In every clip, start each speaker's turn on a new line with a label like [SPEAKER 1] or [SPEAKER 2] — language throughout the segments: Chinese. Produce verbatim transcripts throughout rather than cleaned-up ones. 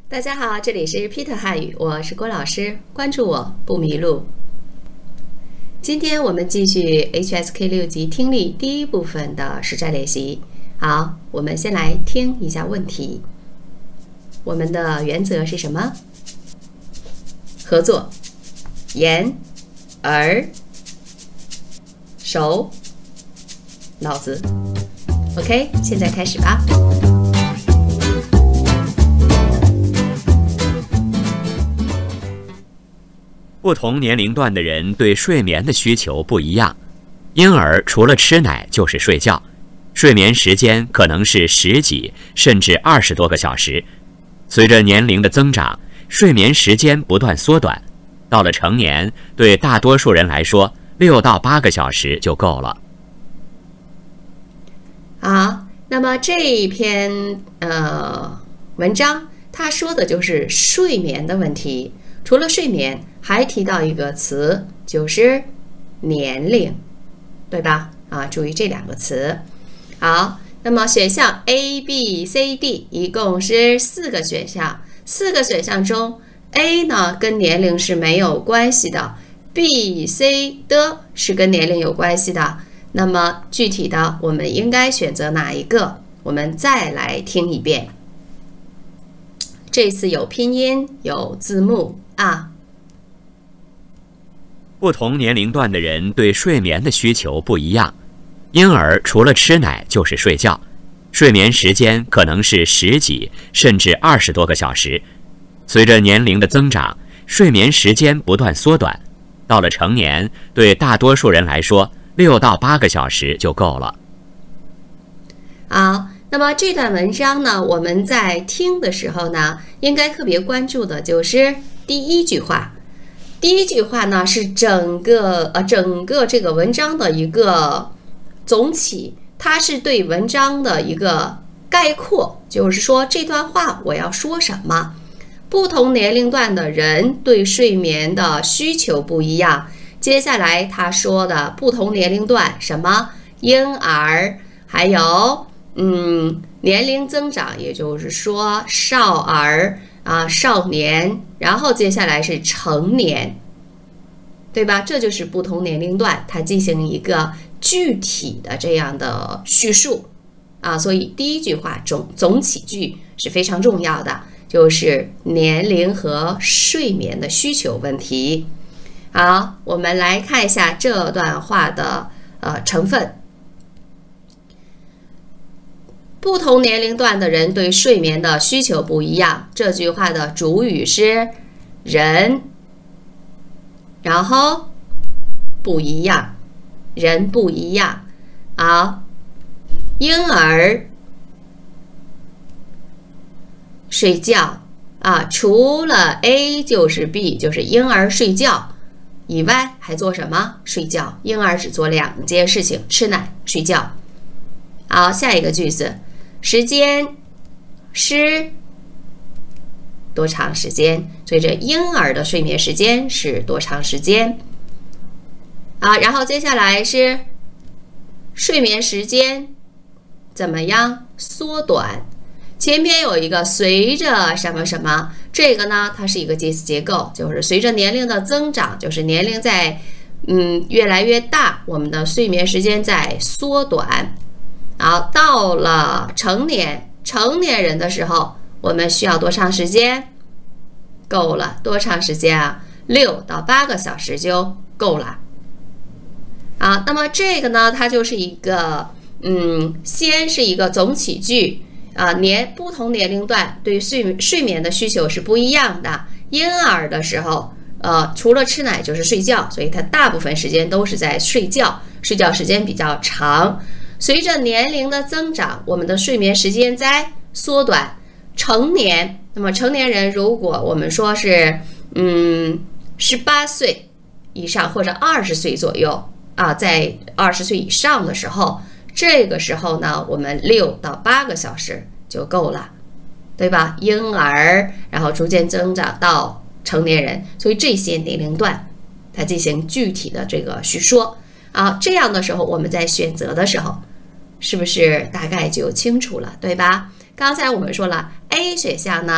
[SPEAKER 1] 大家好，这里是 Peter 汉语，我是郭老师，关注我不迷路。今天我们继续 H S K 六级听力第一部分的实战练习。好，我们先来听一下问题。我们的原则是什么？合作，眼、耳、手、脑子。OK， 现在开始吧。
[SPEAKER 2] 不同年龄段的人对睡眠的需求不一样，婴儿除了吃奶就是睡觉，睡眠时间可能是十几甚至二十多个小时。随着年龄的增长，睡眠时间不断缩短，到了成年，对大多数人来说，六到八个小时就够了。
[SPEAKER 1] 好，那么这一篇呃文章，它说的就是睡眠的问题。除了睡眠，还提到一个词，就是年龄，对吧？啊，注意这两个词。好，那么选项 A、B、C、D 一共是四个选项，四个选项中 A 呢跟年龄是没有关系的 ，B、C 的是跟年龄有关系的。那么具体的我们应该选择哪一个？我们再来听一遍。这次有拼音，有字幕啊。
[SPEAKER 2] 不同年龄段的人对睡眠的需求不一样，婴儿除了吃奶就是睡觉，睡眠时间可能是十几甚至二十多个小时。随着年龄的增长，睡眠时间不断缩短，到了成年，对大多数人来说，六到八个小时就够了。
[SPEAKER 1] 好，那么这段文章呢，我们在听的时候呢，应该特别关注的就是第一句话。第一句话呢是整个呃整个这个文章的一个总体，它是对文章的一个概括，就是说这段话我要说什么。不同年龄段的人对睡眠的需求不一样。接下来他说的不同年龄段，什么婴儿，还有嗯年龄增长，也就是说少儿啊少年，然后接下来是成年，对吧？这就是不同年龄段它进行一个具体的这样的叙述啊，所以第一句话总总起句是非常重要的，就是年龄和睡眠的需求问题。好，我们来看一下这段话的呃成分。不同年龄段的人对睡眠的需求不一样。这句话的主语是人，然后不一样，人不一样。好，婴儿睡觉啊，除了 A 就是 B， 就是婴儿睡觉以外还做什么？睡觉。婴儿只做两件事情，吃奶、睡觉。好，下一个句子，时间是多长时间？所以这婴儿的睡眠时间是多长时间？啊，然后接下来是睡眠时间怎么样缩短？前边有一个随着什么什么，这个呢，它是一个介词结构，就是随着年龄的增长，就是年龄在嗯越来越大，我们的睡眠时间在缩短。好，到了成年成年人的时候，我们需要多长时间？够了，多长时间啊？六到八个小时就够了。好，那么这个呢，它就是一个嗯，先是一个总起句。啊，年不同年龄段对睡睡眠的需求是不一样的。婴儿的时候，呃，除了吃奶就是睡觉，所以他大部分时间都是在睡觉，睡觉时间比较长。随着年龄的增长，我们的睡眠时间在缩短。成年，那么成年人如果我们说是嗯十八岁以上或者二十岁左右啊，在二十岁以上的时候。这个时候呢，我们六到八个小时就够了，对吧？婴儿，然后逐渐增长到成年人，所以这些年龄段，它进行具体的这个叙说啊。这样的时候，我们在选择的时候，是不是大概就清楚了，对吧？刚才我们说了 A 选项呢，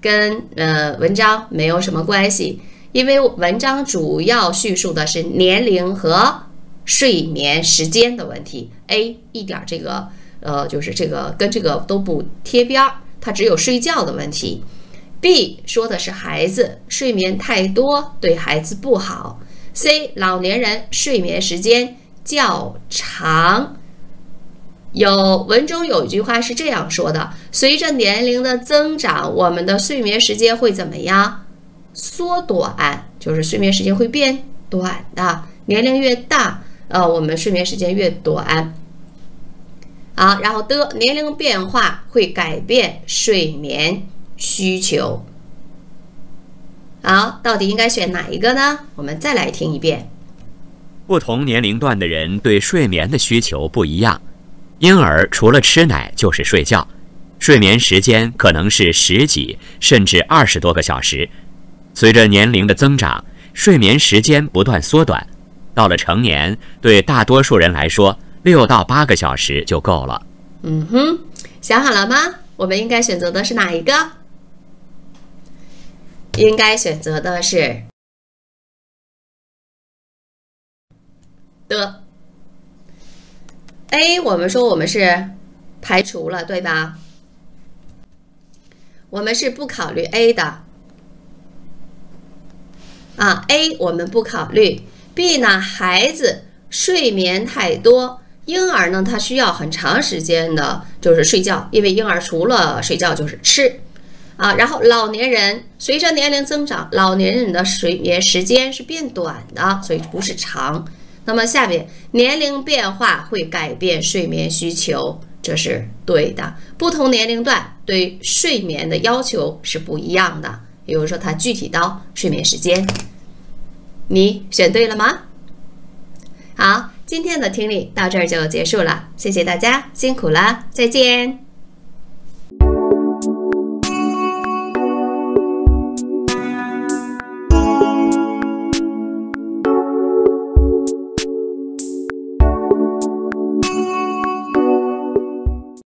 [SPEAKER 1] 跟呃文章没有什么关系，因为文章主要叙述的是年龄和睡眠时间的问题。A 一点这个呃就是这个跟这个都不贴边儿，它只有睡觉的问题。B 说的是孩子睡眠太多对孩子不好。C 老年人睡眠时间较长。有文中有一句话是这样说的：随着年龄的增长，我们的睡眠时间会怎么样？缩短，就是睡眠时间会变短的。年龄越大，呃，我们睡眠时间越短。好，然后的年龄变化会改变睡眠需求。好，到底应该选哪一个呢？我们再来听一遍。
[SPEAKER 2] 不同年龄段的人对睡眠的需求不一样。婴儿除了吃奶就是睡觉，睡眠时间可能是十几甚至二十多个小时。随着年龄的增长，睡眠时间不断缩短，到了成年，对大多数人来说，六到八个小时就够了。
[SPEAKER 1] 嗯哼，想好了吗？我们应该选择的是哪一个？应该选择的是的。A 我们说我们是排除了，对吧？我们是不考虑 A 的啊 ，A 我们不考虑。B 呢，孩子睡眠太多，婴儿呢他需要很长时间的就是睡觉，因为婴儿除了睡觉就是吃啊。然后老年人随着年龄增长，老年人的睡眠时间是变短的，所以不是长。那么下面年龄变化会改变睡眠需求，这是对的。不同年龄段对睡眠的要求是不一样的，比如说它具体到睡眠时间。你选对了吗？好，今天的听力到这儿就结束了，谢谢大家，辛苦了，再见。